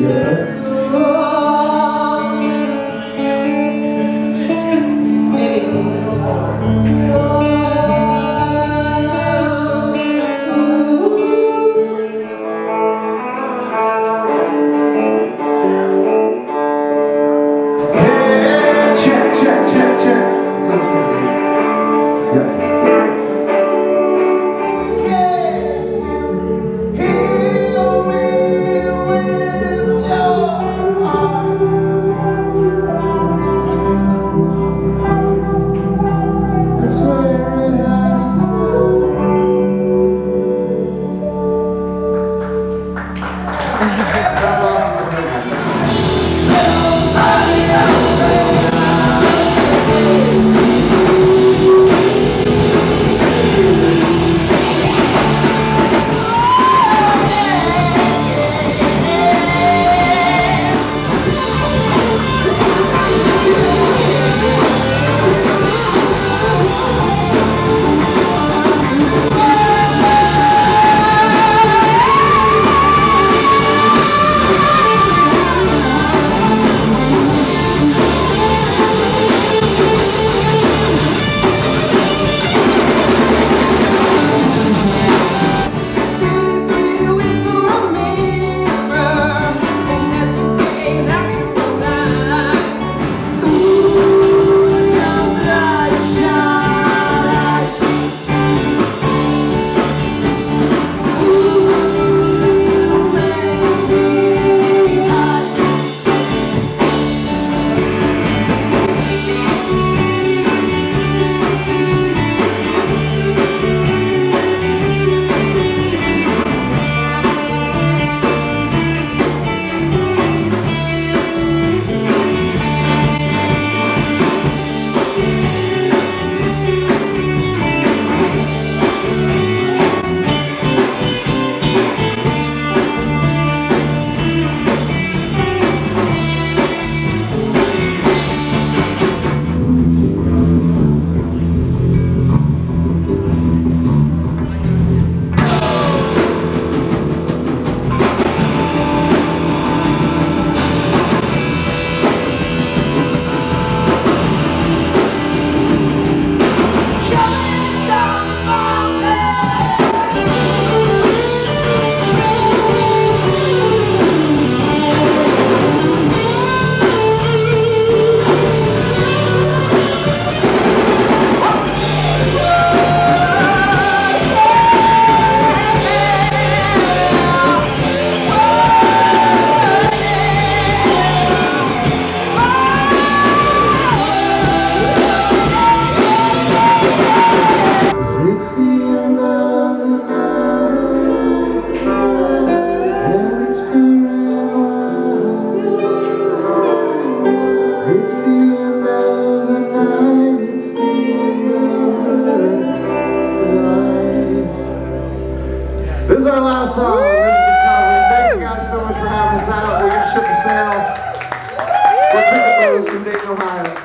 Cricketbows from Dayton, Ohio.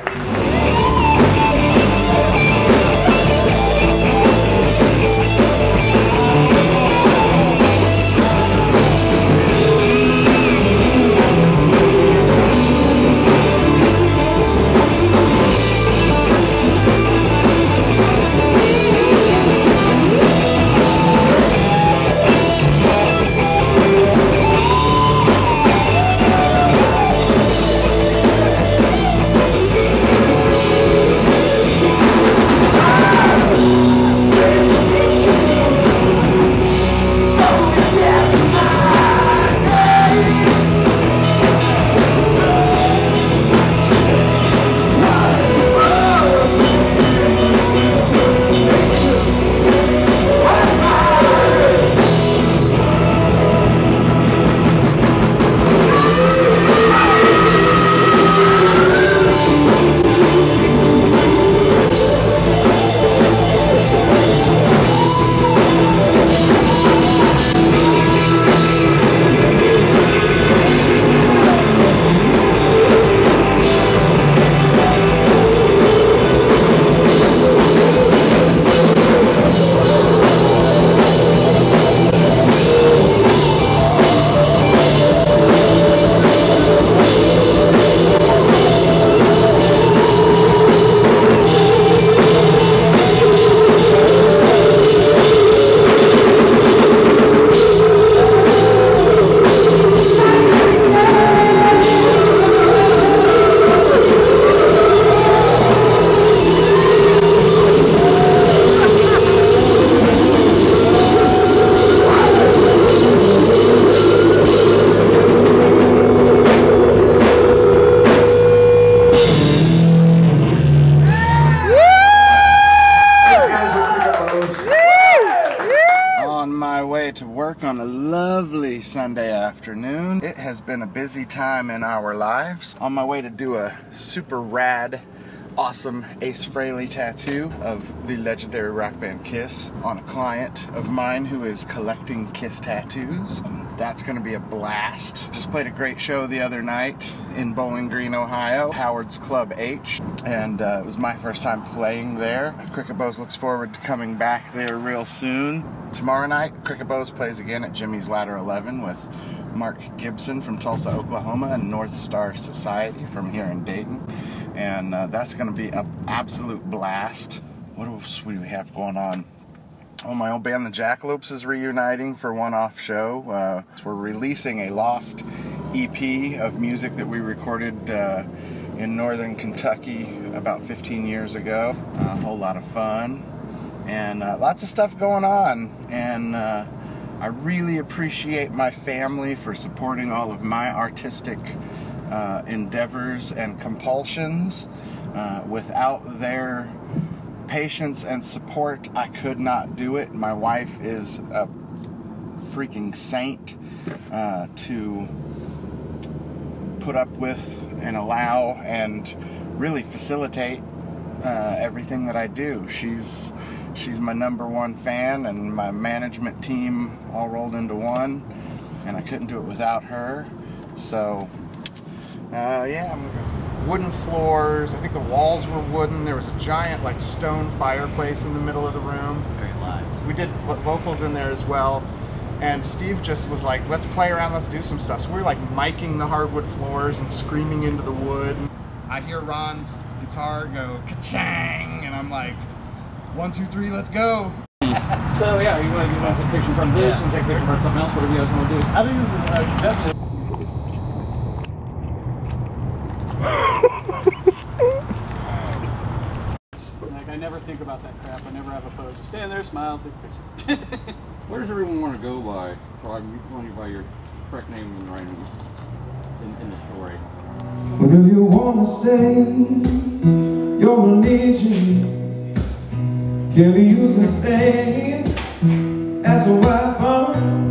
a lovely Sunday afternoon. It has been a busy time in our lives. On my way to do a super rad, awesome Ace Frehley tattoo of the legendary rock band Kiss on a client of mine who is collecting Kiss tattoos. That's going to be a blast. Just played a great show the other night in Bowling Green, Ohio, Howard's Club H, and it was my first time playing there. Cricketbows looks forward to coming back there real soon. Tomorrow night, Cricketbows plays again at Jimmie's Ladder 11 with Mark Gibson from Tulsa, Oklahoma, and North Star Society from here in Dayton, and that's going to be an absolute blast. What else do we have going on? Oh, my old band, the Jackalopes, is reuniting for a one-off show. We're releasing a lost EP of music that we recorded in northern Kentucky about 15 years ago. A whole lot of fun and lots of stuff going on. And I really appreciate my family for supporting all of my artistic endeavors and compulsions. Without their patience and support, I could not do it. My wife is a freaking saint to put up with and allow and really facilitate everything that I do. She's my #1 fan, and my management team all rolled into one, and I couldn't do it without her. So yeah, wooden floors. I think the walls were wooden. There was a giant like stone fireplace in the middle of the room. Very live. We did vocals in there as well. And Steve just was like, let's play around, let's do some stuff. So we were like miking the hardwood floors and screaming into the wood. I hear Ron's guitar go ka-chang, and I'm like, 1, 2, 3, let's go. So yeah, you want to take pictures from this and take pictures from something else, whatever you guys want to do. I think this is definitely. Like, I never think about that crap. I never have a pose. Just stand there, smile, take a picture. What does everyone want to go by? Well, I'm calling you by your correct name right in the story. Whatever you want to say, your religion can be used instead as a weapon